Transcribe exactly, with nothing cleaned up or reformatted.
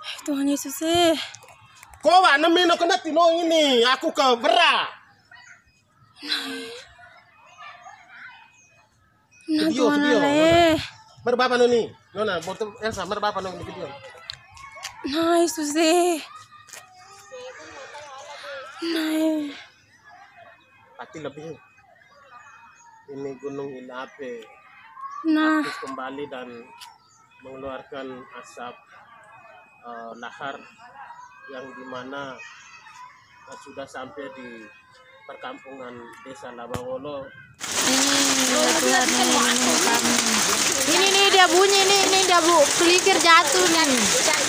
Tuhan Yesus eh. Kau wa nami no kena tino ini, aku ke berak. Nah Video, Tuhan video, Allah. Berbapa noni, nona, botol Elsa, berbapa noni video. Nah Yesus eh. Nah. Pati lebih. Ini gunung Ilape. Nah. Aktif kembali dan mengeluarkan asap uh, lahar yang dimana uh, sudah sampai di perkampungan desa Labawolo. Ini nih dia bunyi nih, ini dia bu, pelikir jatuh nih.